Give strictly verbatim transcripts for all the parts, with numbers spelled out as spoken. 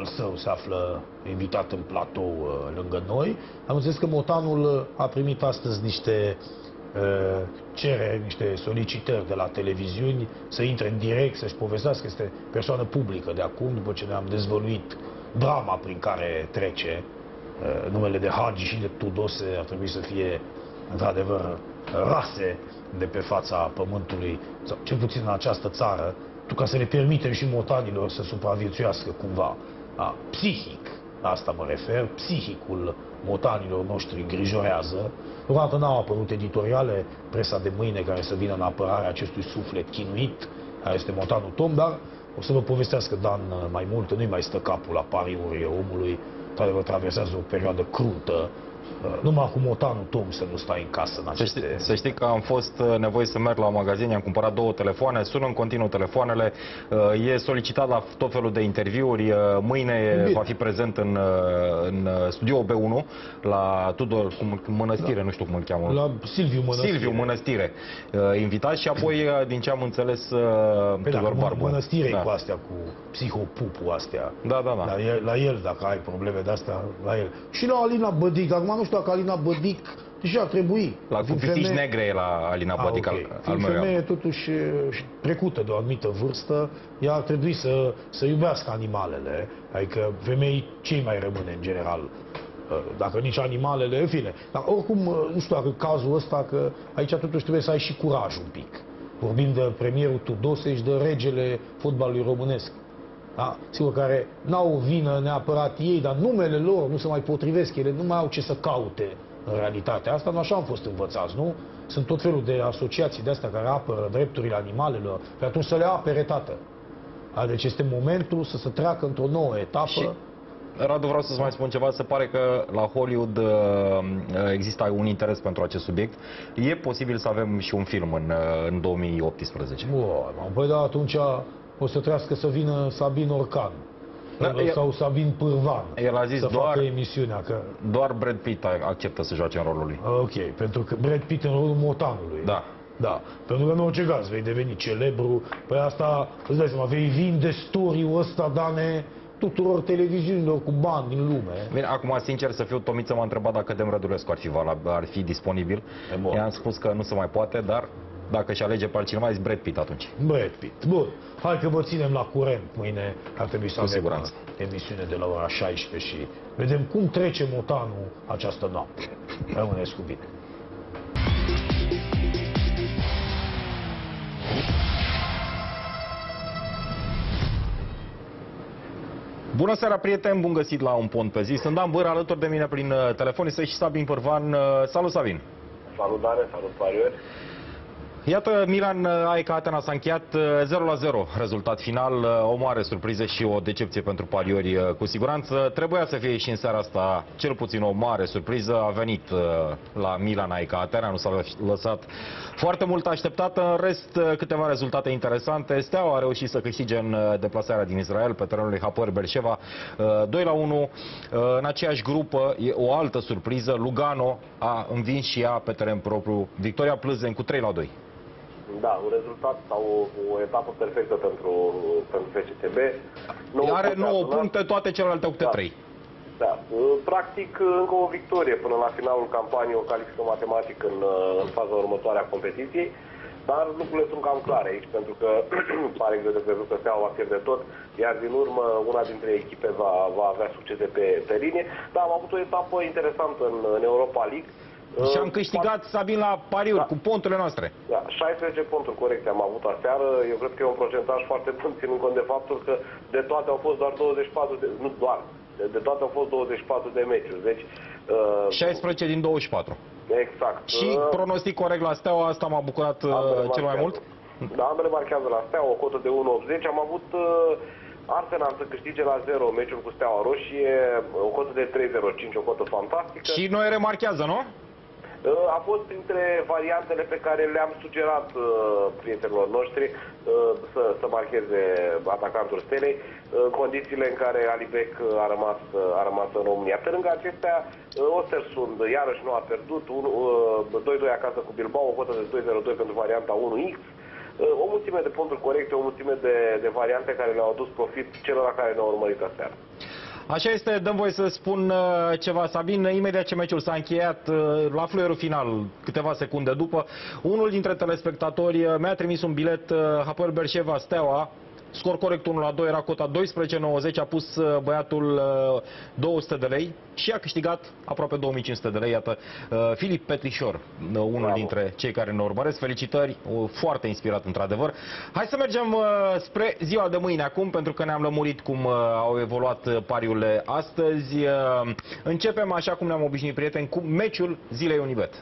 tatăl său se află invitat în platou uh, lângă noi. Am înțeles că Motanul a primit astăzi niște uh, cereri, niște solicitări de la televiziuni să intre în direct, să-și povestească. Este persoană publică de acum, după ce ne-am dezvăluit drama prin care trece. Uh, numele de Hagi și de Tudose ar trebui să fie, într-adevăr, rase de pe fața pământului, sau cel puțin în această țară, ca să le permitem și motanilor să supraviețuiască cumva. A, psihic, asta mă refer, psihicul motanilor noștri îngrijorează. Deocamdată n-au apărut editoriale, presa de mâine care să vină în apărarea acestui suflet chinuit, care este Motanul Tom, dar o să vă povestească Dan mai mult, nu-i mai stă capul la pariuri omului, care vă traversează o perioadă cruntă. Numai cu Motanul Tom să nu stai în casă în aceste... Să știi, să știi că am fost nevoit să merg la magazin, am cumpărat două telefoane, sună în continuu telefoanele, e solicitat la tot felul de interviuri, mâine Bine. va fi prezent în, în studio B unu, la Tudor Mănăstire, da. nu știu cum îl cheamă. La Silviu Mănăstire. Silviu Mănăstire, invitat și apoi, din ce am înțeles, Pe Tudor Barbu. Mănăstire da. cu astea, cu psihopupu astea. Da, da, da. La el, la el, dacă ai probleme de astea, la el. Și la Alina Bădic, acum nu știu dacă Alina Bădic, deși ar trebui. La cu pitici femeie... negre e la Alina A, Bădic, okay. al, al meu. Femeie totuși trecută de o anumită vârstă, ea ar trebui să, să iubească animalele, adică femeii cei mai rămâne în general, dacă nici animalele, în fine. Dar oricum, nu știu dacă cazul ăsta, că aici totuși trebuie să ai și curaj un pic. Vorbim de premierul Tudose și de regele fotbalului românesc. Da? Sigur, care n-au o vină neapărat ei, dar numele lor nu se mai potrivesc, ele nu mai au ce să caute în realitatea asta, nu așa am fost învățați, nu? Sunt tot felul de asociații de astea care apără drepturile animalelor, pe atunci să le apere, tată. Deci este momentul să se treacă într-o nouă etapă. Și, Radu, vreau să-ți mai spun ceva, se pare că la Hollywood există un interes pentru acest subiect. E posibil să avem și un film în, în două mii optsprezece. Bun, păi da, atunci o să trească să vină Sabin Orcan. Da, sau el, Sabin Pârvan. El a zis să doar, facă emisiunea. Că... doar Brad Pitt acceptă să joace în rolul lui. Ok, pentru că Brad Pitt în rolul Motanului. Da. Da, pentru că în orice caz vei deveni celebru. Păi asta, îți dai seama, vei vinde story-ul ăsta, Dane, tuturor televiziunilor cu bani din lume. Bine, acum, sincer să fiu, Tomiță m-a întrebat dacă Dem Rădulescu ar fi, ar fi disponibil. I-am spus că nu se mai poate, dar dacă și alege pe altcineva, e Brad Pitt atunci. Brad Pitt. Bun. Hai că vă ținem la curent. Mâine ar trebui să avem siguranță emisiune de la ora șaisprezece și vedem cum trece Motanul această noapte. Rămâneți cu bine. Bună seara, prieteni, bun găsit la Un Pont pe Zi. Sunt Dan Băr, alături de mine prin telefon este și Sabin Pârvan. Salut, Sabin! Salutare, salut, pariori! Iată, Milan A E K Atena s-a încheiat zero la zero, rezultat final, o mare surpriză și o decepție pentru pariori cu siguranță. Trebuia să fie și în seara asta cel puțin o mare surpriză, a venit la Milan A E K Atena, nu s-a lăsat foarte mult așteptată, în rest câteva rezultate interesante. Steaua a reușit să câștige în deplasarea din Israel pe terenul lui Hapoel Beersheva doi la unu. În aceeași grupă, o altă surpriză, Lugano a învins și ea pe teren propriu Victoria Plzeň cu trei la doi. Da, un rezultat sau o, o etapă perfectă pentru, pentru F C T B. Are nouă puncte, toate celelalte cu trei. Da. Da. Practic, încă o victorie până la finalul campaniei, o califică matematic în, în faza următoare a competiției. Dar lucrurile sunt cam clare aici, pentru că pare greu de crezut că Steaua va pierde tot, iar din urmă una dintre echipe va, va avea succese pe, pe linie. Dar am avut o etapă interesantă în, în Europa League. Și am câștigat, Sabin, la pariuri, da, cu ponturile noastre. Da, șaisprezece ponturi corecte am avut aseară. Eu cred că e un procentaj foarte bun, ținând cont de faptul că de toate au fost doar douăzeci și patru de... Nu doar, de, de toate au fost douăzeci și patru de meciuri. Deci, uh, șaisprezece din douăzeci și patru. Exact. Și uh, pronostic corect la Steaua, asta m-a bucurat uh, cel mai mult. Da, ambele marchează la Steaua, o cotă de unu virgulă optzeci. Am avut... Uh, Arsenal să câștige la zero meciul cu Steaua Roșie, o cotă de trei virgulă zero cinci, o cotă fantastică. Și noi remarchează, nu? A fost printre variantele pe care le-am sugerat uh, prietenilor noștri uh, să, să marcheze atacantul Stelei, în uh, condițiile în care Alibek a rămas, uh, a rămas în România. Pe lângă acestea, uh, Ostersund iarăși nu a pierdut, doi doi uh, acasă cu Bilbao, o cotă de doi virgulă zero doi pentru varianta unu x. Uh, o mulțime de puncturi corecte, o mulțime de, de variante care le-au adus profit celor care ne-au urmărit aseară. Așa este, dăm voie să spun uh, ceva, Sabin. Imediat ce meciul s-a încheiat, uh, la fluierul final, câteva secunde după, unul dintre telespectatori uh, mi-a trimis un bilet, uh, Hapoel Beersheva Steaua, scor corect unu la doi, era cota doisprezece nouăzeci, a pus uh, băiatul uh, două sute de lei și a câștigat aproape două mii cinci sute de lei. Iată, uh, Filip Petrișor, uh, unul Bravo. dintre cei care ne urmăresc. Felicitări, uh, foarte inspirat într-adevăr. Hai să mergem uh, spre ziua de mâine acum, pentru că ne-am lămurit cum uh, au evoluat uh, pariurile astăzi. Uh, începem, așa cum ne-am obișnuit, prieteni, cu meciul zilei Unibet.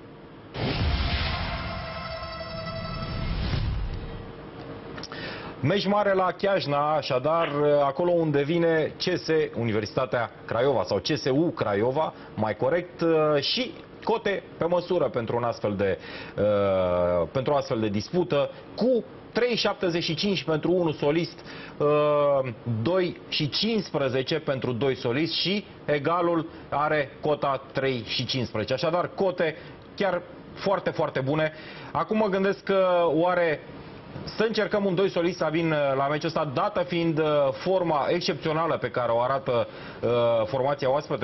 Meci mare la Chiajna, așadar, acolo unde vine C S, Universitatea Craiova, sau C S U Craiova, mai corect, și cote pe măsură pentru un astfel de, uh, pentru o astfel de dispută, cu trei șaptezeci și cinci pentru unul solist, uh, doi cincisprezece pentru doi solist și egalul are cota trei cincisprezece. Așadar, cote chiar foarte, foarte bune. Acum mă gândesc că oare să încercăm un doi solist, Sabin, la meciul ăsta, dată fiind forma excepțională pe care o arată uh, formația oaspete?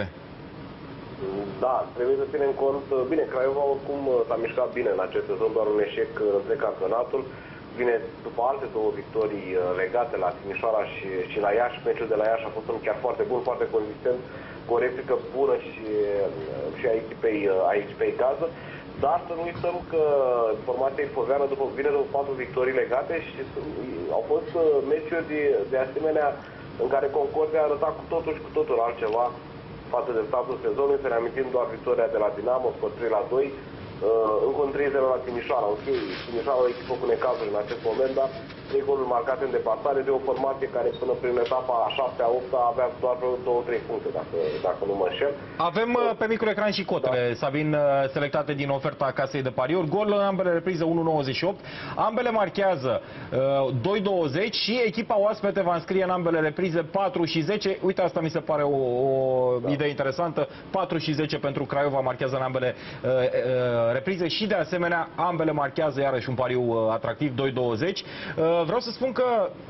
Da, trebuie să ținem cont. Bine, Craiova oricum s-a mișcat bine în acest sezon, doar un eșec între campionatul. Vine după alte două victorii legate la Timișoara și, și la Iași. Meciul de la Iași a fost un chiar foarte bun, foarte consistent, cu o replică bună și, și a echipei, a echipei gază. Dar să nu uităm că formația ifoveană după vine după patru victorii legate și au fost meciuri de, de asemenea în care Concordia a arătat cu totul și cu totul altceva față de startul sezonului. Să ne amintim doar victoria de la Dinamo, scor trei la doi, încă un trei zero la Timișoara. Ok, Timișoara o echipă cu necazuri în acest moment, dar trei goluri marcate în deplasare de o formație care până prin etapa a șaptea, a opta avea doar două trei puncte, dacă, dacă nu mă înșel. Avem pe micul ecran și cotele, da. Sabin, selectate din oferta casei de pariuri. Gol în ambele reprize unu nouăzeci și opt. Ambele marchează uh, doi douăzeci și echipa oaspete va înscrie în ambele reprize patru și zece. Uite, asta mi se pare o, o da. idee interesantă. patru și zece pentru Craiova marchează în ambele uh, uh, reprize și de asemenea ambele marchează iarăși un pariu uh, atractiv, doi douăzeci. Uh, Vreau să spun că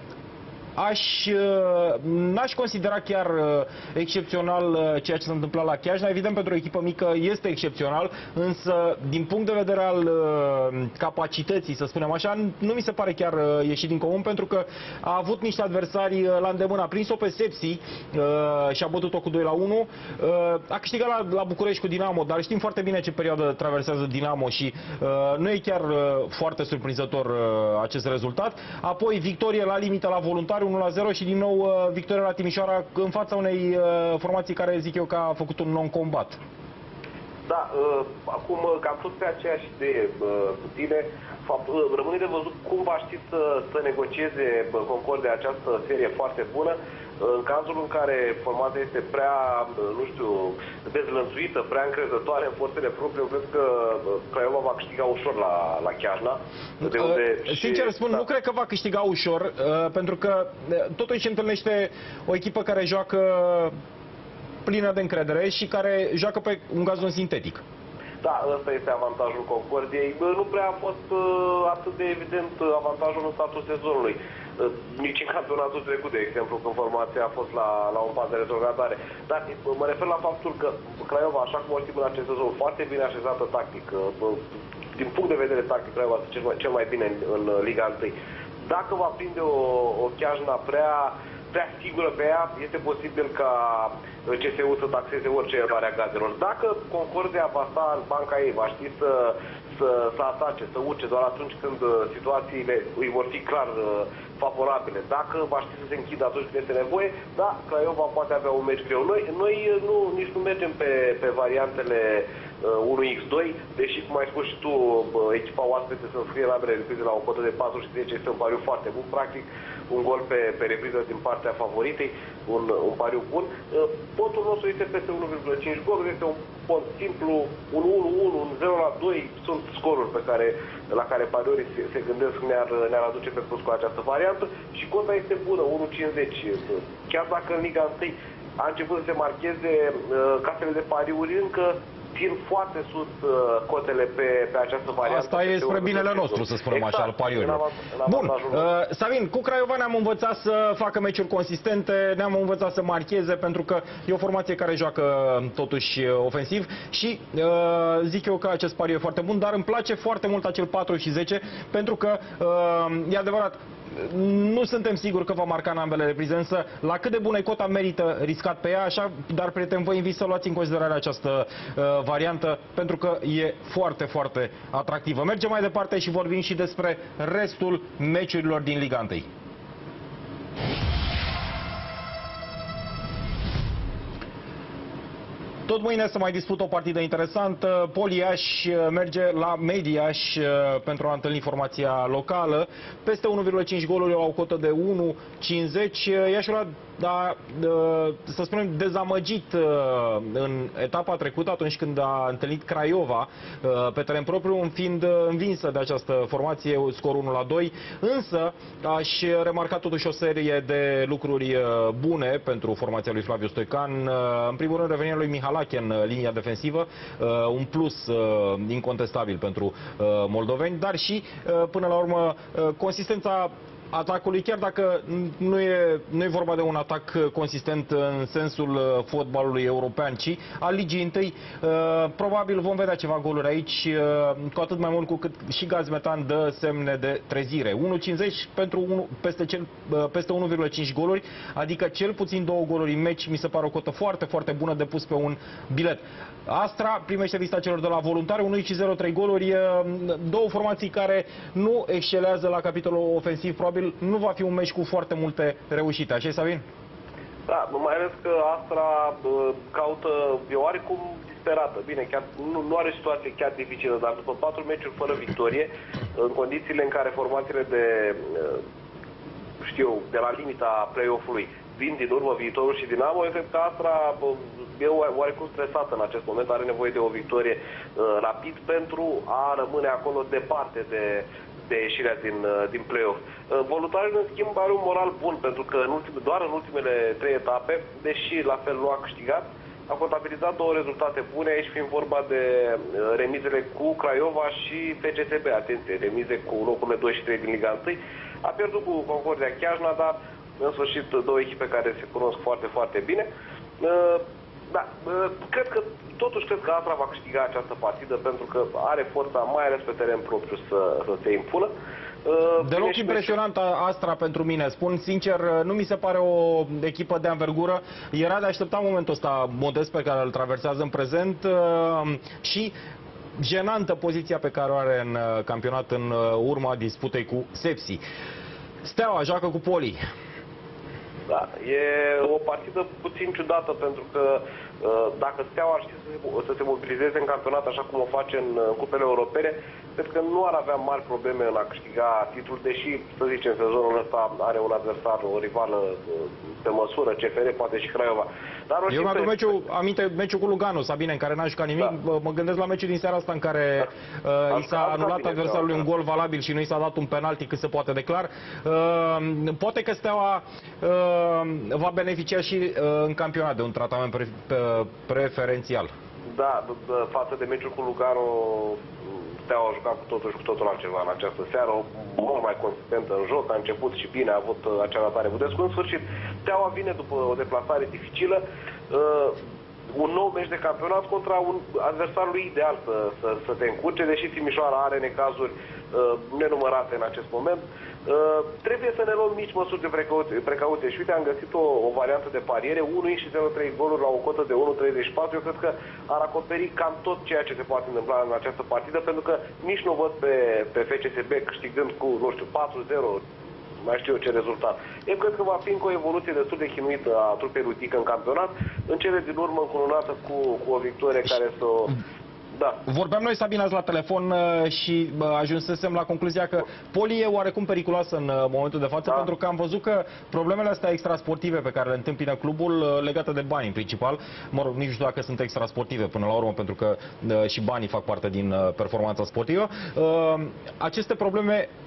aș, n-aș considera chiar excepțional ceea ce s-a întâmplat la Chiajna. Evident, pentru o echipă mică este excepțional, însă din punct de vedere al capacității, să spunem așa, nu mi se pare chiar ieșit din comun, pentru că a avut niște adversari la îndemână. A prins-o pe Sepsi și a bătut-o cu doi la unu. A câștigat la, la București cu Dinamo, dar știm foarte bine ce perioadă traversează Dinamo și nu e chiar foarte surprinzător acest rezultat. Apoi victorie la limită la Voluntari, unu la zero, și din nou uh, victoria la Timișoara în fața unei uh, formații care, zic eu, că a făcut un non-combat. Da, uh, acum cam tot pe aceeași idee uh, cu tine. Fapt, uh, rămâne de văzut cum va ști să, să negocieze uh, Concordia această serie foarte bună. În cazul în care formația este prea, nu știu, dezlănțuită, prea încrezătoare în forțele proprii, eu cred că Craiova va câștiga ușor la, la Chiajna. De unde uh, Sincer spun, da. nu cred că va câștiga ușor, uh, pentru că totuși întâlnește o echipă care joacă plină de încredere și care joacă pe un gazon sintetic. Da, ăsta este avantajul Concordiei. Nu prea a fost uh, atât de evident avantajul în startul sezonului. Uh, nici în campionatul trecut, de exemplu, când formația a fost la, la un pas de retrogradare. Dar uh, mă refer la faptul că Craiova, așa cum o știm în acest sezon, foarte bine așezată tactic. Uh, din punct de vedere tactic, Craiova este cel mai, cel mai bine în, în Liga unu. Dacă va prinde o, o Chiajna prea... prea sigură pe ea, este posibil ca C S U să taxeze orice eroare a gazelor. Dacă Concordia va sta în banca ei, va ști să, să, să atace, să urce doar atunci când situațiile îi vor fi clar favorabile, dacă va ști să se închidă atunci când este nevoie, da, Craiova poate avea un meci greu. Noi, noi nu, nici nu mergem pe, pe variantele unu x doi, deși, cum ai spus și tu, echipa oaspete să scrie la reprize la o cotă de patru și zece este un pariu foarte bun, practic un gol pe, pe repriză din partea favoritei, un, un pariu bun. Potul nostru este peste unu virgulă cinci goluri, este un pot simplu, un unu unu, un zero la doi, sunt scoruri pe care, la care pariorii se, se gândesc ne-ar ne aduce pe plus cu această variantă și cota este bună, unu cincizeci. Chiar dacă în Liga unu a început să se marcheze, casele de pariuri încă țin foarte sus uh, cotele pe, pe această variantă. Asta e spre binele nostru, să spunem exact, așa, al pariorilor. Bun, uh, Sabin, cu Craiova ne-am învățat să facă meciuri consistente, ne-am învățat să marcheze, pentru că e o formație care joacă totuși ofensiv și uh, zic eu că acest pariu e foarte bun, dar îmi place foarte mult acel patru și zece, pentru că uh, e adevărat, nu suntem siguri că va marca în ambele reprize, însă la cât de bună e cota merită riscat pe ea, așa, dar prieten, vă invit să luați în considerare această uh, variantă, pentru că e foarte, foarte atractivă. Mergem mai departe și vorbim și despre restul meciurilor din Liga unu. Tot mâine se mai dispută o partidă interesantă. Poli Iași merge la Mediaș pentru a întâlni formația locală. Peste unu virgulă cinci goluri au o cotă de unu virgulă cincizeci. Iașul a, să spunem, dezamăgit în etapa trecută, atunci când a întâlnit Craiova pe teren propriu, fiind învinsă de această formație, scor unu la doi. Însă aș remarca totuși o serie de lucruri bune pentru formația lui Flaviu Stoican. În primul rând, revenirea lui Mihalache în linia defensivă, un plus incontestabil pentru moldoveni, dar și, până la urmă, consistența atacului, chiar dacă nu e, nu e vorba de un atac consistent în sensul fotbalului european, ci al ligii întâi. Probabil vom vedea ceva goluri aici, cu atât mai mult cu cât și Gazmetan dă semne de trezire. unu virgulă cincizeci pentru unu, peste, cel, peste unu virgulă cinci goluri, adică cel puțin două goluri în meci, mi se pare o cotă foarte, foarte bună de pus pe un bilet. Astra primește lista celor de la Voluntari, unu și zero virgulă trei goluri, două formații care nu excelează la capitolul ofensiv. Probabil nu va fi un meci cu foarte multe reușite. Așa-i, Sabin? Da, mai ales că Astra caută, e oarecum disperată. Bine, chiar nu, nu are situație chiar dificilă, dar după patru meciuri fără victorie, în condițiile în care formațiile de, știu, de la limita play-off-ului vin din urmă Viitorul și Dinamo, eu cred că Astra e oarecum stresată în acest moment, are nevoie de o victorie uh, rapid pentru a rămâne acolo departe de, de ieșirea din, uh, din play-off. Uh, Voluntariul, în schimb, are un moral bun, pentru că în ultime, doar în ultimele trei etape, deși la fel nu a câștigat, a contabilizat două rezultate bune, aici fiind vorba de uh, remizele cu Craiova și F C S B. Atenție, remize cu locurile doi și trei din Liga unu. A pierdut cu Concordia Chiajna, dar în sfârșit două echipe care se cunosc foarte, foarte bine. Uh, Da, cred că, totuși cred că Astra va câștiga această partidă, pentru că are forța, mai ales pe teren propriu, să, să se impună. Deloc impresionantă Astra pentru mine, spun sincer, nu mi se pare o echipă de anvergură. Era de așteptat momentul ăsta modest pe care îl traversează în prezent și jenantă poziția pe care o are în campionat în urma disputei cu Sepsi. Steaua joacă cu Poli. Da, e o partidă puțin ciudată, pentru că dacă Steaua ar ști să se, să se mobilizeze în campionat așa cum o face în cupele europene, cred că nu ar avea mari probleme în a câștiga titlul, deși, să zicem, sezonul ăsta are un adversar, o rivală pe măsură, C F R, poate și Craiova. Dar Eu mi-aduc pe... meciul, aminte, meciul cu Lugano, Sabine, în care n-a jucat nimic. Da. Mă gândesc la meciul din seara asta în care da. uh, i s-a anulat adversarului un gol valabil și nu i s-a dat un penalti cât se poate declar. Uh, poate că Steaua uh, va beneficia și uh, în campionat de un tratament pre preferențial. Da, față de meciul cu Lugano, Steaua a jucat cu totul și cu totul altceva în această seară, mult mai consistentă în joc, a început și bine, a avut acea ratare Budescu. În sfârșit, Steaua vine după o deplasare dificilă, uh, un nou meci de campionat contra un adversarului ideal să, să, să te încurce, deși Timișoara are necazuri uh, nenumărate în acest moment. Uh, trebuie să ne luăm mici măsuri de precauție, precauție. Și uite, am găsit o, o variantă de pariere, unu și zero virgulă trei goluri la o cotă de unu virgulă treizeci și patru. Eu cred că ar acoperi cam tot ceea ce se poate întâmpla în această partidă, pentru că nici nu văd pe, pe F C S B câștigând cu, nu știu, patru zero, mai știu eu ce rezultat. Eu cred că va fi încă o evoluție destul de chinuită a trupei lui Dică în campionat, în cele din urmă încununată cu, cu o victorie care să o... Da. Vorbeam noi, Sabina, azi la telefon și ajunsesem la concluzia că Poli e oarecum periculoasă în momentul de față, da. Pentru că am văzut că problemele astea extrasportive pe care le întâmpină clubul, legate de bani în principal, mă rog, nici nu știu dacă sunt extrasportive până la urmă, pentru că și banii fac parte din performanța sportivă, aceste probleme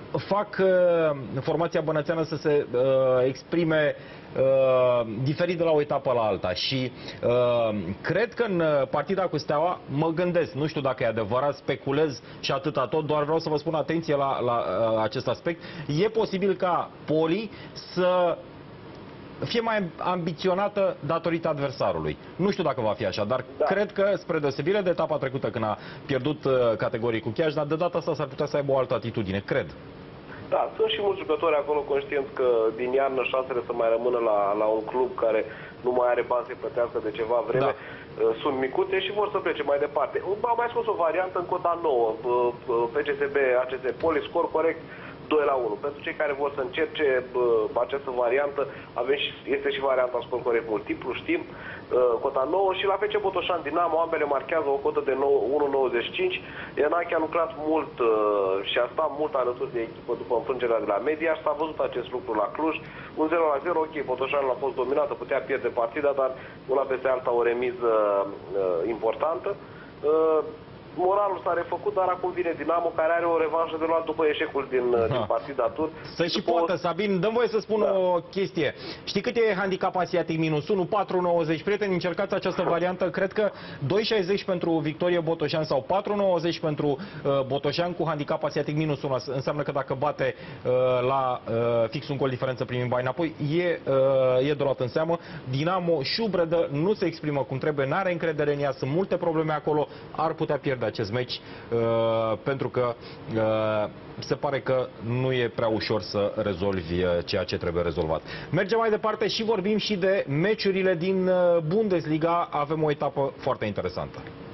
fac uh, formația bănățeană să se uh, exprime uh, diferit de la o etapă la alta și uh, cred că în partida cu Steaua, mă gândesc, nu știu dacă e adevărat, speculez și atâta tot, doar vreau să vă spun atenție la, la uh, acest aspect, e posibil ca Poli să fie mai ambiționată datorită adversarului. Nu știu dacă va fi așa, dar da. Cred că, spre deosebire de etapa trecută când a pierdut uh, categorii cu Chiaj, dar de data asta s-ar putea să aibă o altă atitudine, cred. Da, sunt și mulți jucători acolo conștienți că din iarnă șansele să mai rămână la, la un club care nu mai are bani să-i plătească de ceva vreme, da. Sunt micuțe și vor să plece mai departe. Am mai spus o variantă în cota nouă, P C S B, A C S Poli, scor corect, doi la unu. Pentru cei care vor să încerce bă, această variantă, avem și, este și varianta scor corect multiplu, știm, cota nouă, și la F C Botoșani Dinamo, ambele marchează o cotă de unu virgulă nouăzeci și cinci. Enache a lucrat mult și a stat mult alături de echipă după înfrângerea de la Media și s-a văzut acest lucru la Cluj. Un zero la zero, ok, Botoșani a fost dominată, putea pierde partida, dar una peste alta o remiză importantă. Moralul s-a refăcut, dar acum vine Dinamo, care are o revanșă de luat după eșecul din, din partida tur. Să și poată, o... Sabin, dăm voie să spun da. o chestie. Știi cât e handicap asiatic minus unu? patru nouăzeci. Prieteni, încercați această variantă. Cred că doi șaizeci pentru Victorie Botoșani sau patru nouăzeci pentru uh, Botoșani cu handicap asiatic minus unu. Înseamnă că dacă bate uh, la uh, fix un gol diferență primim bani înapoi, e, uh, e de luat în seamă. Dinamo șubredă, nu se exprimă cum trebuie, n-are încredere în ea, sunt multe probleme acolo, ar putea pierde acest meci uh, pentru că uh, se pare că nu e prea ușor să rezolvi uh, ceea ce trebuie rezolvat. Mergem mai departe și vorbim și de meciurile din uh, Bundesliga. Avem o etapă foarte interesantă.